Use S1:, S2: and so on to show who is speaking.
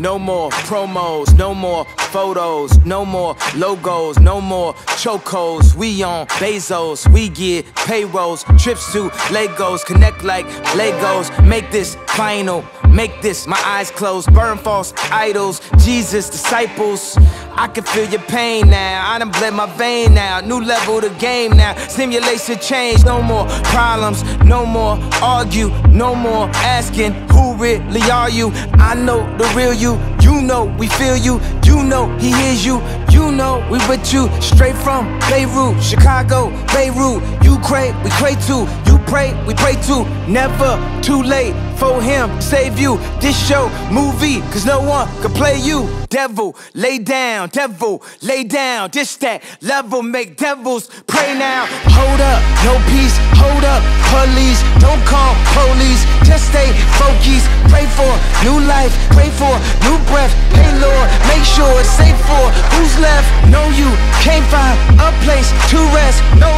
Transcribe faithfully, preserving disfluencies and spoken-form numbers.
S1: No more promos, no more photos, no more logos, no more chocos. We on Bezos, we get payrolls, trips to Legos, connect like Legos. Make this final, make this my eyes closed, burn false idols, Jesus disciples. I can feel your pain now, I done bled my vein now. New level the game now, stimulation change. No more problems, no more argue, no more asking who really are you. I know the real you, you know we feel you, you know he hears you, you know we with you. Straight from Beirut, Chicago, Beirut, you crave, we pray too, you pray, we pray too. Never too late for him, save you. This show, movie, cause no one can play you. Devil, lay down, devil, lay down. This that level, make devils pray now. Hold up, no peace, hold up, police. Don't call police, just stay focused. Pray for new life, pray for new breath. Hey Lord, make sure it's safe for who's left. Know you can't find a place to rest. No